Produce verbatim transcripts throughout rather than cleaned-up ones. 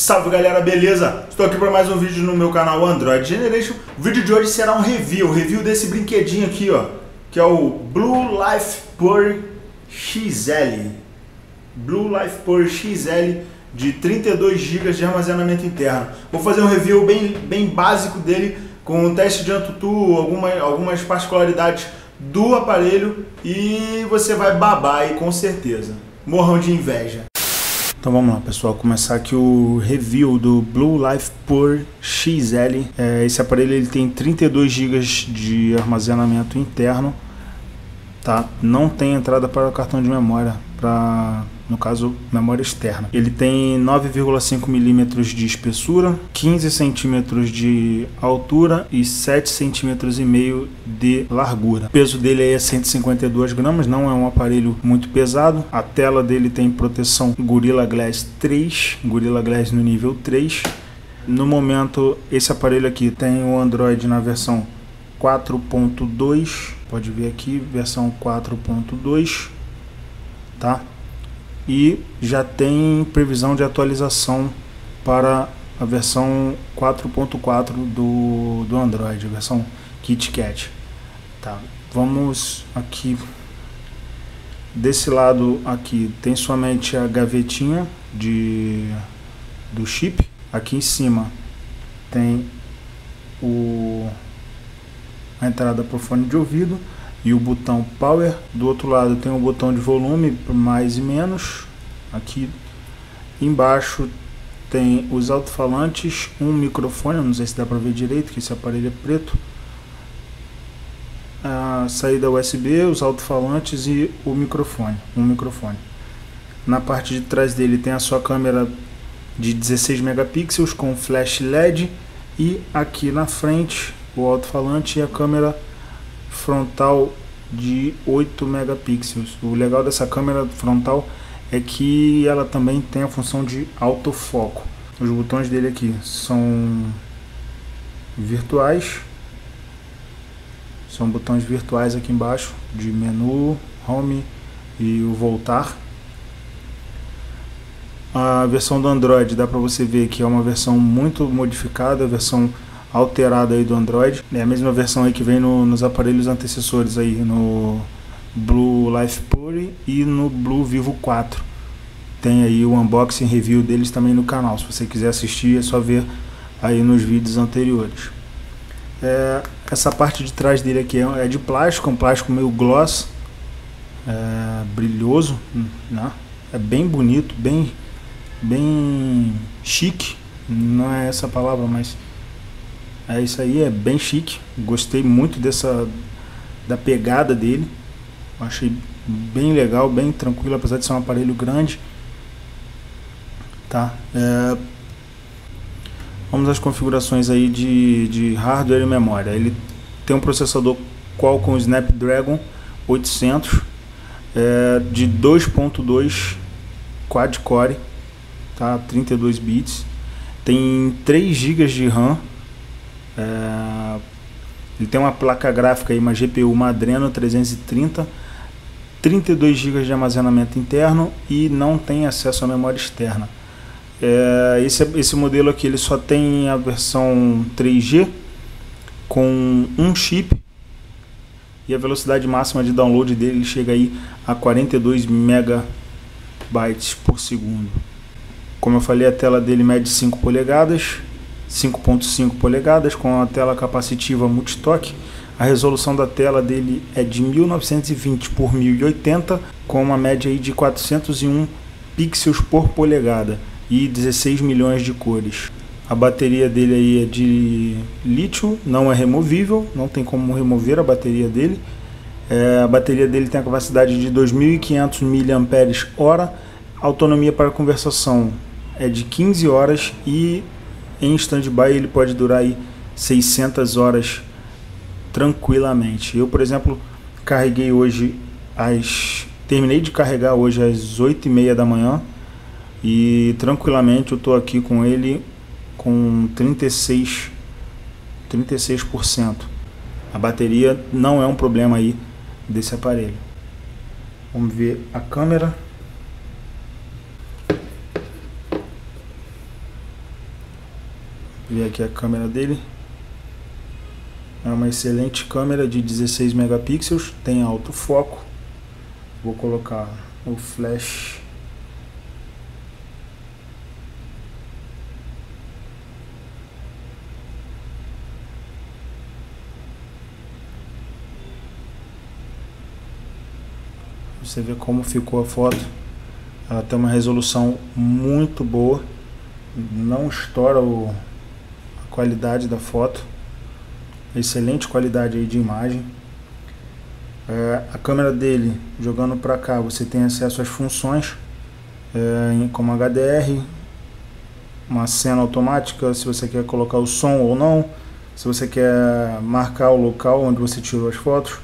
Salve galera, beleza? Estou aqui para mais um vídeo no meu canal Android Generation. O vídeo de hoje será um review, review desse brinquedinho aqui, ó, que é o Blue Life Power X L. Blue Life Power X L de trinta e dois gigas de armazenamento interno. Vou fazer um review bem, bem básico dele, com um teste de AnTuTu, alguma, algumas particularidades do aparelho, e você vai babar aí com certeza. Morram de inveja. Então vamos lá, pessoal, começar aqui o review do Blue Life Power X L. É, esse aparelho ele tem trinta e dois gigas de armazenamento interno, tá? Não tem entrada para cartão de memória, para, no caso, memória externa. Ele tem nove vírgula cinco milímetros de espessura, quinze centímetros de altura e sete centímetros e meio de largura. O peso dele é cento e cinquenta e dois gramas, não é um aparelho muito pesado. A tela dele tem proteção Gorilla Glass três, Gorilla Glass no nível três. No momento, esse aparelho aqui tem o Android na versão quatro ponto dois, pode ver aqui, versão quatro ponto dois, tá? E já tem previsão de atualização para a versão quatro ponto quatro do, do Android, a versão KitKat, tá? Vamos aqui, desse lado aqui tem somente a gavetinha de, do chip. Aqui em cima tem o a entrada para o fone de ouvido e o botão Power. Do outro lado tem o botão de volume para mais e menos. Aqui embaixo tem os alto-falantes, um microfone, não sei se dá para ver direito, que esse aparelho é preto. A saída U S B, os alto-falantes e o microfone, um microfone. Na parte de trás dele tem a sua câmera de dezesseis megapixels com flash L E D, e aqui na frente o alto-falante e a câmera frontal de oito megapixels. O legal dessa câmera frontal é que ela também tem a função de autofoco. Os botões dele aqui são virtuais, são botões virtuais aqui embaixo, de menu, home e o voltar. A versão do Android dá para você ver que é uma versão muito modificada, a versão alterada aí do Android. É a mesma versão aí que vem no, nos aparelhos antecessores aí, no Blue Life Power e no Blue Vivo quatro. Tem aí o unboxing review deles também no canal. Se você quiser assistir, é só ver aí nos vídeos anteriores. É, essa parte de trás dele aqui é, é de plástico, um plástico meio gloss, é, brilhoso, né? É bem bonito, bem, bem chique. Não é essa palavra, mas é isso aí, é bem chique. Gostei muito dessa da pegada dele. Achei bem legal, bem tranquilo, apesar de ser um aparelho grande, tá? É, vamos às configurações aí de, de hardware e memória. Ele tem um processador Qualcomm Snapdragon oitocentos, é, de dois ponto dois quad-core, tá? trinta e dois bits, tem três gigas de RAM. É, ele tem uma placa gráfica aí, uma G P U, uma Adreno trezentos e trinta, trinta e dois gigas de armazenamento interno e não tem acesso à memória externa. É, esse, esse modelo aqui ele só tem a versão três G com um chip, e a velocidade máxima de download dele chega aí a quarenta e dois megabytes por segundo. Como eu falei, a tela dele mede cinco polegadas, cinco ponto cinco polegadas, com a tela capacitiva multitoque. A resolução da tela dele é de mil novecentos e vinte por mil e oitenta, com uma média aí de quatrocentos e um pixels por polegada e dezesseis milhões de cores. A bateria dele aí é de lítio, não é removível, não tem como remover a bateria dele. É, a bateria dele tem a capacidade de dois mil e quinhentos miliampères-hora, autonomia para conversação é de quinze horas e em stand-by ele pode durar aí seiscentas horas tranquilamente. Eu, por exemplo, carreguei hoje às terminei de carregar hoje às oito e meia da manhã e tranquilamente eu tô aqui com ele com trinta e seis por cento. A bateria não é um problema aí desse aparelho. Vamos ver a câmera. ver aqui a câmera dele. É uma excelente câmera de dezesseis megapixels, tem alto foco. Vou colocar o flash. Você vê como ficou a foto. Ela tem uma resolução muito boa, não estoura o, a qualidade da foto. Excelente qualidade aí de imagem. É, a câmera dele, jogando para cá, você tem acesso às funções, é, como H D R, uma cena automática, se você quer colocar o som ou não, se você quer marcar o local onde você tirou as fotos.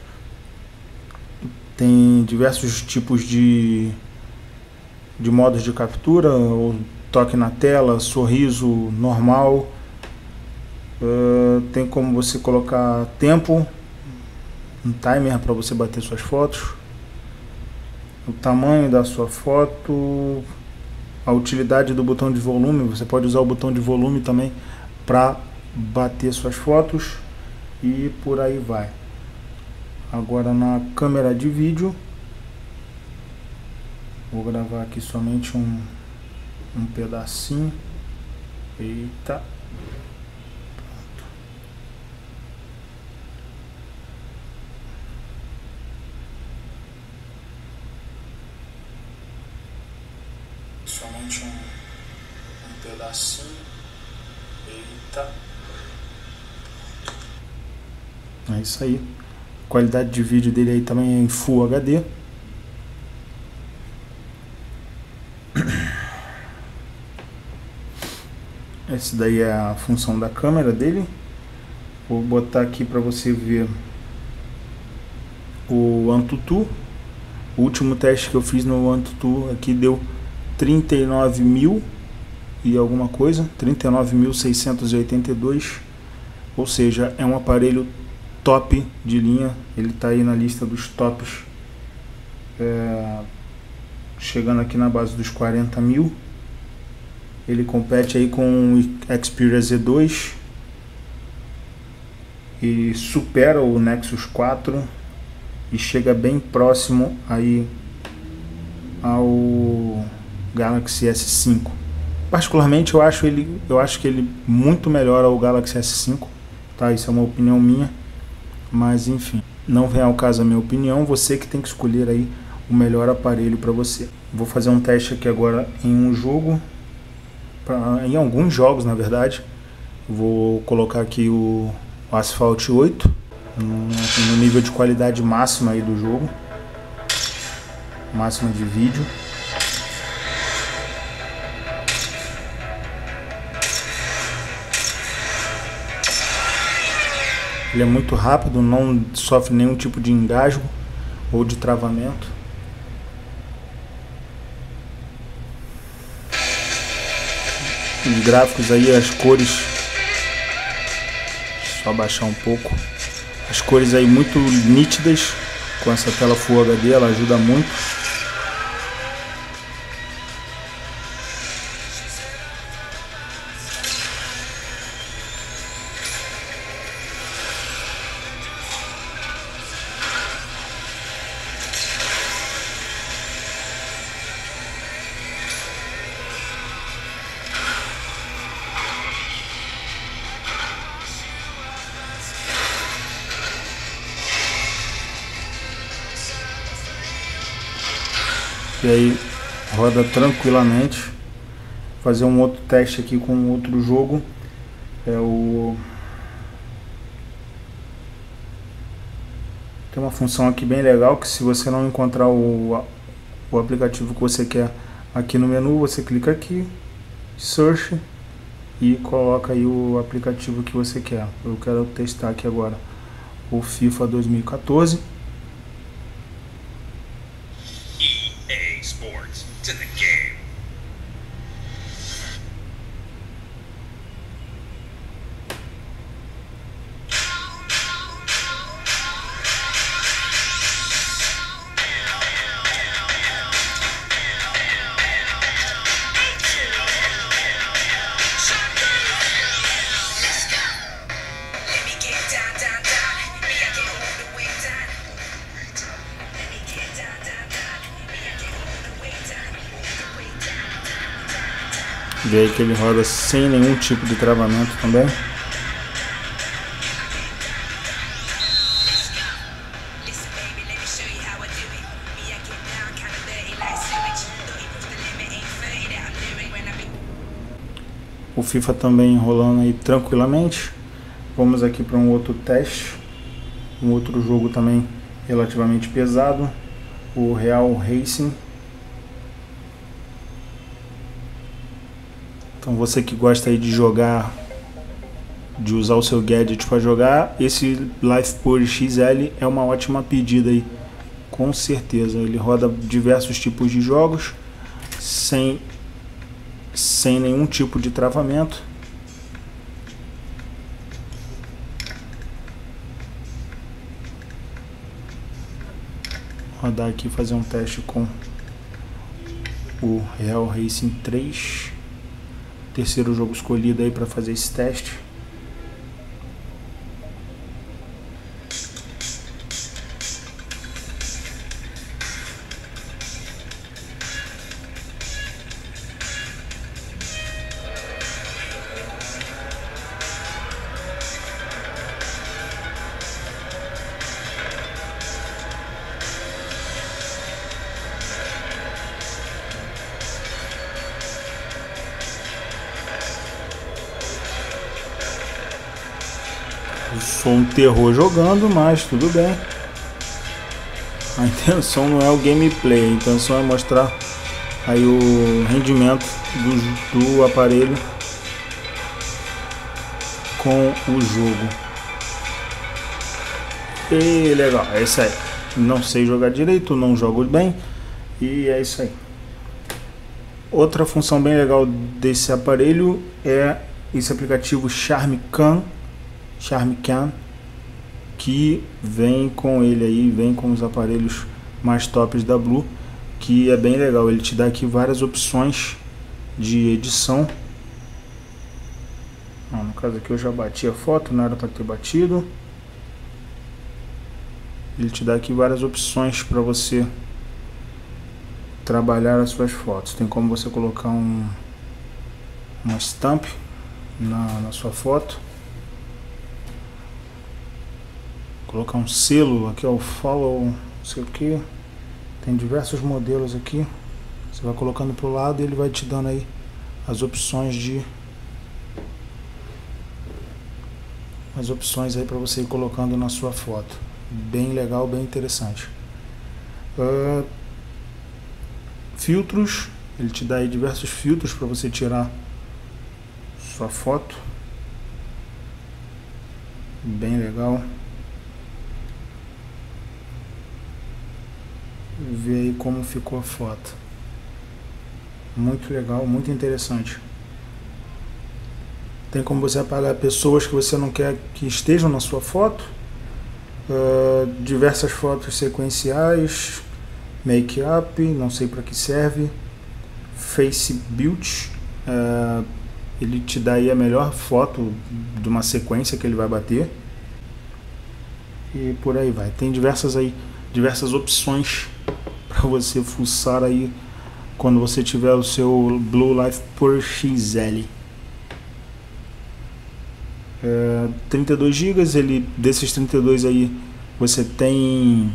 Tem diversos tipos de, de modos de captura, ou toque na tela, sorriso normal. Uh, tem como você colocar tempo, um timer para você bater suas fotos, o tamanho da sua foto, a utilidade do botão de volume. Você pode usar o botão de volume também para bater suas fotos e por aí vai. Agora na câmera de vídeo, vou gravar aqui somente um, um pedacinho. Eita. Pronto. Somente um, um pedacinho. Eita. É isso aí. A qualidade de vídeo dele aí também é em Full H D. Essa daí é a função da câmera dele. Vou botar aqui para você ver o AnTuTu. O último teste que eu fiz no AnTuTu aqui deu trinta e nove mil e alguma coisa, trinta e nove mil seiscentos e oitenta e dois. Ou seja, é um aparelho top de linha. Ele está aí na lista dos tops, é, chegando aqui na base dos quarenta mil. Ele compete aí com o Xperia Z dois e supera o Nexus quatro e chega bem próximo aí ao Galaxy S cinco. Particularmente eu acho ele, eu acho que ele muito melhor ao Galaxy S cinco, tá? Isso é uma opinião minha. Mas enfim, não vem ao caso a minha opinião, você que tem que escolher aí o melhor aparelho para você. Vou fazer um teste aqui agora em um jogo, pra, em alguns jogos na verdade. Vou colocar aqui o, o Asphalt oito no, no nível de qualidade máxima aí do jogo, máxima de vídeo. Ele é muito rápido, não sofre nenhum tipo de engasgo ou de travamento. Os gráficos aí, as cores, só baixar um pouco. As cores aí muito nítidas, com essa tela Full H D, ela ajuda muito. E aí roda tranquilamente. Vou fazer um outro teste aqui com outro jogo. É o Tem uma função aqui bem legal, que se você não encontrar o, o aplicativo que você quer aqui no menu, você clica aqui, Search, e coloca aí o aplicativo que você quer. Eu quero testar aqui agora o FIFA dois mil e quatorze. E A Sports, it's in the game. Vê aí que ele roda sem nenhum tipo de travamento também. O FIFA também rolando aí tranquilamente. Vamos aqui para um outro teste, um outro jogo também relativamente pesado, o Real Racing. Então você que gosta aí de jogar, de usar o seu gadget para jogar, esse LifePure X L é uma ótima pedida aí, com certeza. Ele roda diversos tipos de jogos sem sem nenhum tipo de travamento. Vou rodar aqui, fazer um teste com o Real Racing três, terceiro jogo escolhido aí para fazer esse teste. Eu sou um terror jogando, mas tudo bem. A intenção não é o gameplay, a intenção é mostrar aí o rendimento do, do aparelho com o jogo. E legal, é isso aí. Não sei jogar direito, não jogo bem, e é isso aí. Outra função bem legal desse aparelho é esse aplicativo CharmCam, CharmCam, que vem com ele aí, vem com os aparelhos mais tops da Blue, que é bem legal. Ele te dá aqui várias opções de edição. Ah, no caso aqui eu já bati a foto, não era para ter batido. Ele te dá aqui várias opções para você trabalhar as suas fotos. Tem como você colocar um uma stamp na, na sua foto, colocar um selo aqui, ó, follow, não sei o que. Tem diversos modelos aqui. Você vai colocando pro lado e ele vai te dando aí as opções de as opções aí para você ir colocando na sua foto. Bem legal, bem interessante. Uh, filtros, ele te dá aí diversos filtros para você tirar sua foto. Bem legal. Ver aí como ficou a foto. Muito legal, muito interessante. Tem como você apagar pessoas que você não quer que estejam na sua foto. Uh, diversas fotos sequenciais, make-up, não sei para que serve. Face Build, uh, ele te dá aí a melhor foto de uma sequência que ele vai bater. E por aí vai. Tem diversas aí, diversas opções para você fuçar aí quando você tiver o seu Blue LifePure X L. É, trinta e dois gigas, ele, desses trinta e dois aí você tem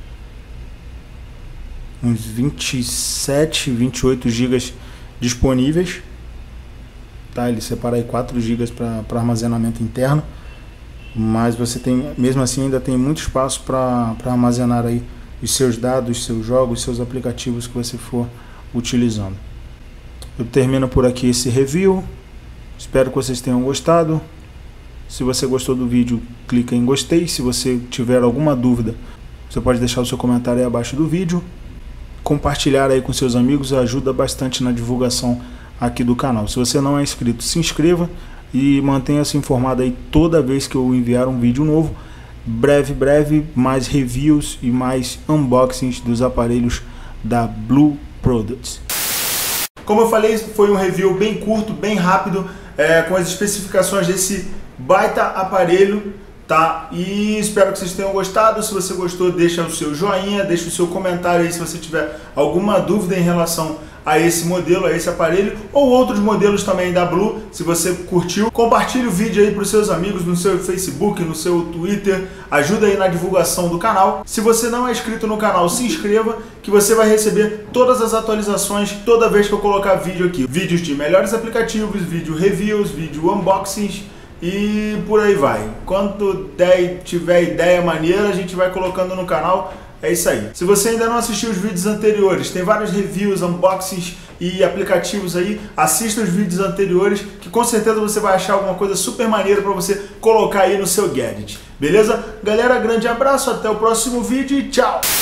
uns vinte e sete, vinte e oito gigas disponíveis, tá? Ele separa aí quatro gigas para armazenamento interno, mas você tem, mesmo assim, ainda tem muito espaço para armazenar aí os seus dados, seus jogos, seus aplicativos que você for utilizando. Eu termino por aqui esse review. Espero que vocês tenham gostado. Se você gostou do vídeo, clica em gostei. Se você tiver alguma dúvida, você pode deixar o seu comentário aí abaixo do vídeo. Compartilhar aí com seus amigos ajuda bastante na divulgação aqui do canal. Se você não é inscrito, se inscreva e mantenha-se informado aí toda vez que eu enviar um vídeo novo. Breve, breve, mais reviews e mais unboxings dos aparelhos da Blue Products. Como eu falei, foi um review bem curto, bem rápido, é, com as especificações desse baita aparelho, tá? E espero que vocês tenham gostado. Se você gostou, deixa o seu joinha, deixa o seu comentário aí se você tiver alguma dúvida em relação a esse modelo, a esse aparelho, ou outros modelos também da Blue. Se você curtiu, compartilhe o vídeo aí para os seus amigos no seu Facebook, no seu Twitter, ajuda aí na divulgação do canal. Se você não é inscrito no canal, se inscreva, que você vai receber todas as atualizações toda vez que eu colocar vídeo aqui. Vídeos de melhores aplicativos, vídeo reviews, vídeo unboxings e por aí vai. Quando der, tiver ideia maneira, a gente vai colocando no canal. É isso aí. Se você ainda não assistiu os vídeos anteriores, tem vários reviews, unboxings e aplicativos aí, assista os vídeos anteriores que com certeza você vai achar alguma coisa super maneira para você colocar aí no seu gadget. Beleza? Galera, grande abraço, até o próximo vídeo e tchau!